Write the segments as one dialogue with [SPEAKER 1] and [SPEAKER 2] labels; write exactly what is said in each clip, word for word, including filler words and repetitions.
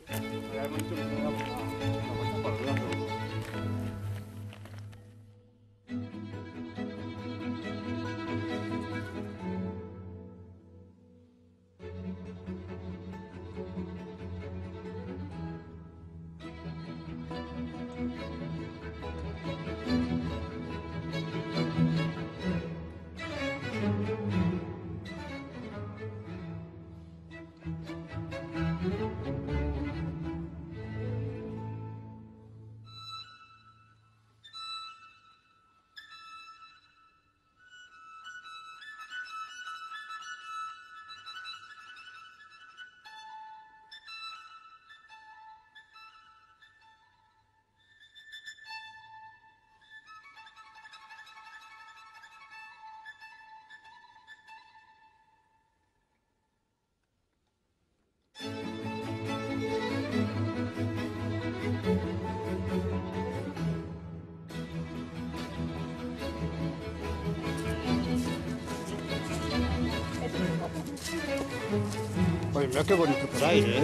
[SPEAKER 1] Oye, mira qué bonito por ahí, ¿eh?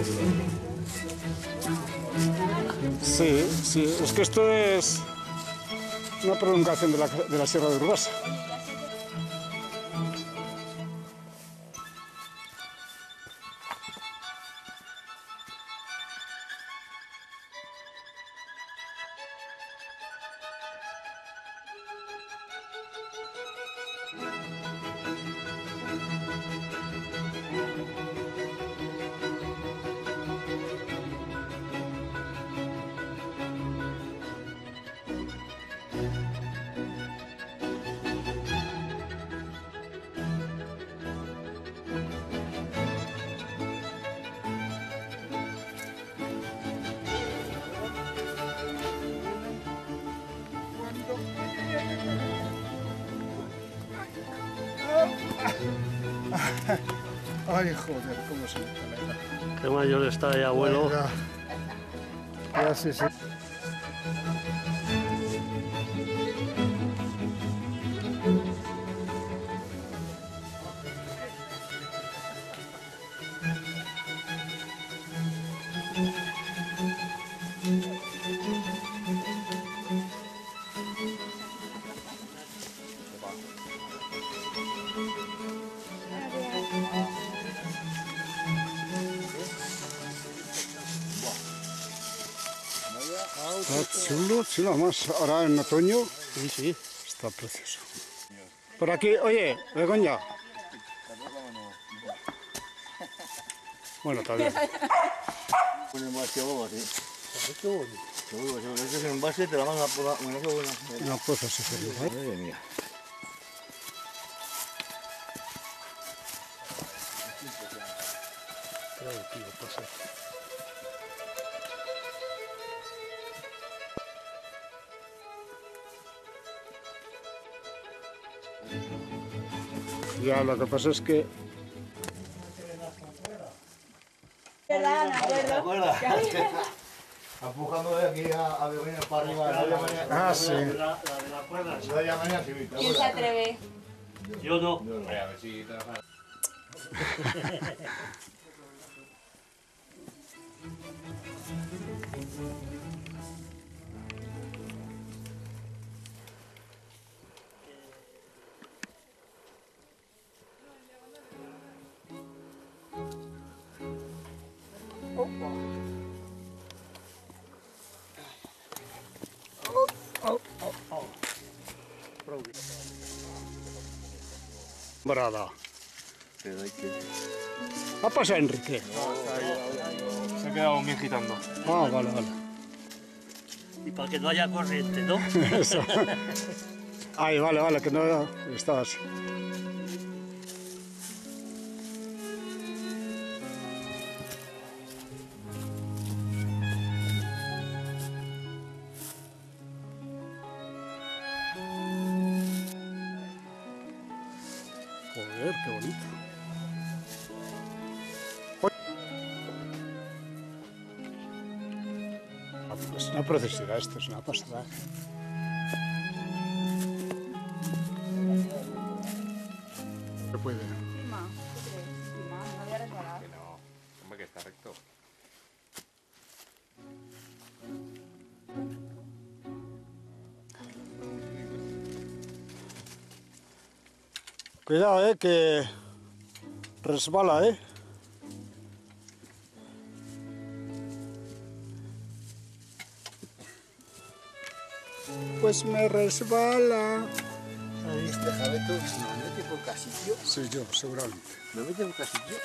[SPEAKER 1] Sí, sí, es que esto es una prolongación de la, de la Sierra de Urbasa. Ay, joder, cómo se me caleta.
[SPEAKER 2] Qué mayor está ahí, abuelo.
[SPEAKER 1] Ya, ya sí, sí. Está chulo, chulo, además ahora en otoño.
[SPEAKER 2] Sí, sí.
[SPEAKER 1] Está precioso. Por aquí, oye, Begoña. Bueno, está bien.
[SPEAKER 3] Un envase o así.
[SPEAKER 2] Qué bonito.
[SPEAKER 3] Seguro, seguro. Este es un envase, te la manda por la... Bueno, qué buena.
[SPEAKER 1] No puedes hacerlo, ¿eh?
[SPEAKER 3] Madre mía.
[SPEAKER 2] Claro, tío, pasa.
[SPEAKER 1] Ya, lo que pasa es que...
[SPEAKER 4] ¿Verdad? Me
[SPEAKER 3] ¿Te
[SPEAKER 4] acuerdo.
[SPEAKER 3] acuerdas? Empujando de aquí a, a Begoña para arriba. No había manera.
[SPEAKER 1] Ah, sí.
[SPEAKER 2] La, la de la cuerda.
[SPEAKER 3] No había manera, sí, ¿te
[SPEAKER 4] ¿Quién se
[SPEAKER 3] acuerdas?
[SPEAKER 4] atreve?
[SPEAKER 2] Yo no.
[SPEAKER 3] No, no. A ver si trabaja.
[SPEAKER 1] Brada.
[SPEAKER 3] Pero hay que...
[SPEAKER 1] ¿Ha pasado Enrique?
[SPEAKER 5] Se ha quedado bien gitando.
[SPEAKER 1] Ah, vale, vale.
[SPEAKER 2] Y para que no haya corriente, ¿no?
[SPEAKER 1] Eso. Ay, vale, vale, que no estaba así. Joder, qué bonito. Es una preciosidad esto, es una pasada. Se puede.
[SPEAKER 4] Ma, ¿qué crees? Ma, no voy a resbalar.
[SPEAKER 5] Que no, hombre, que está recto.
[SPEAKER 1] Cuidado, eh, que resbala, eh. Pues me resbala.
[SPEAKER 3] Este jabeto, si me mete por casillo,
[SPEAKER 1] Soy yo, seguramente.
[SPEAKER 3] me mete por casillo.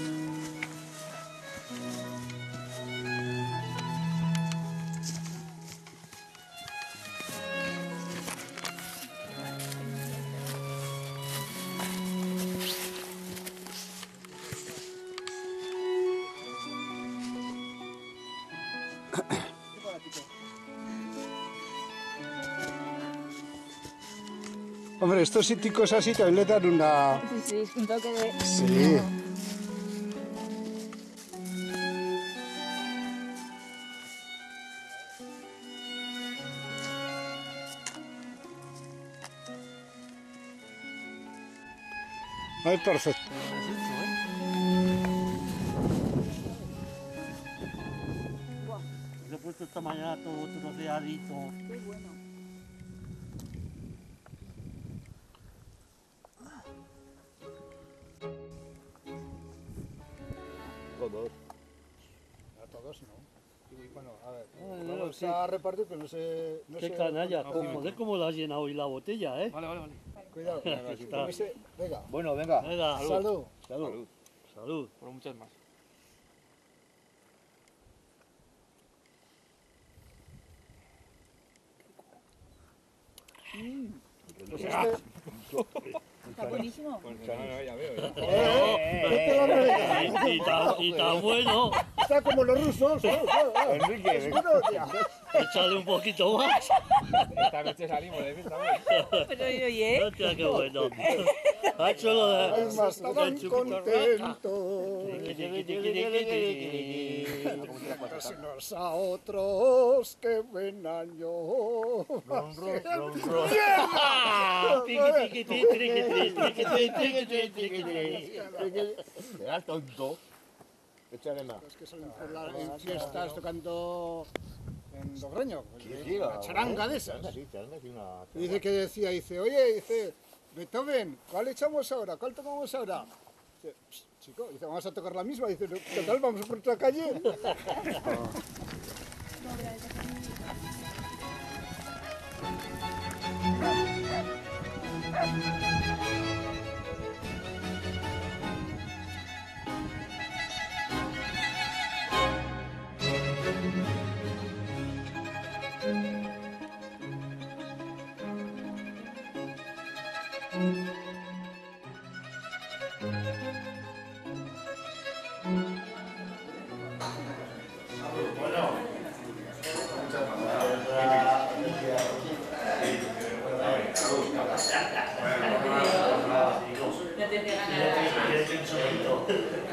[SPEAKER 1] Hombre, estos síticos así también le dan una...
[SPEAKER 4] Sí, sí, un toque de...
[SPEAKER 1] Sí. Ay, perfecto.
[SPEAKER 2] Le he puesto esta mañana todo troceadito.
[SPEAKER 4] Qué bueno.
[SPEAKER 3] Todos.
[SPEAKER 1] A todos, ¿no?
[SPEAKER 3] Y bueno, a ver,
[SPEAKER 2] Ay,
[SPEAKER 3] vamos
[SPEAKER 2] qué-
[SPEAKER 3] a repartir que no se... No
[SPEAKER 2] Qué
[SPEAKER 3] se-
[SPEAKER 2] canalla,
[SPEAKER 5] no,
[SPEAKER 2] como- joder, cómo la has llenado hoy la botella, ¿eh?
[SPEAKER 5] Vale, vale, vale.
[SPEAKER 3] Cuidado,
[SPEAKER 2] Está.
[SPEAKER 3] con ese... Venga. Bueno, venga.
[SPEAKER 2] Venga,
[SPEAKER 3] Salud.
[SPEAKER 2] salud.
[SPEAKER 5] Salud.
[SPEAKER 2] Salud.
[SPEAKER 5] Por muchas más.
[SPEAKER 3] Pues este...
[SPEAKER 4] Está buenísimo.
[SPEAKER 5] Pues no, no, ya veo. ya.
[SPEAKER 3] Este lo arregla.
[SPEAKER 2] Y, y tan, y tan bueno,
[SPEAKER 3] Está como los rusos. Enrique, es bueno, tío.
[SPEAKER 2] échale un poquito más.
[SPEAKER 5] Esta noche salimos de fiesta, ¿vale?
[SPEAKER 4] Pero oye,
[SPEAKER 2] Hostia, qué bueno. Ha hecho lo de...
[SPEAKER 3] Ay, más estarán contentos. Unos a otros que ven años. Era tonto. Échale más.
[SPEAKER 1] Es que salen por la, en fiestas tocando en Logroño.
[SPEAKER 3] Sí,
[SPEAKER 1] Una charanga de esas.
[SPEAKER 3] Sí, charanga, sí, una...
[SPEAKER 1] Y dice que decía, dice, oye, dice, Beethoven, ¿cuál echamos ahora? ¿Cuál tocamos ahora? Dice, "Psst, chico, dice, vamos a tocar la misma. Dice, total, vamos por otra calle.
[SPEAKER 4] ya te pegan a la...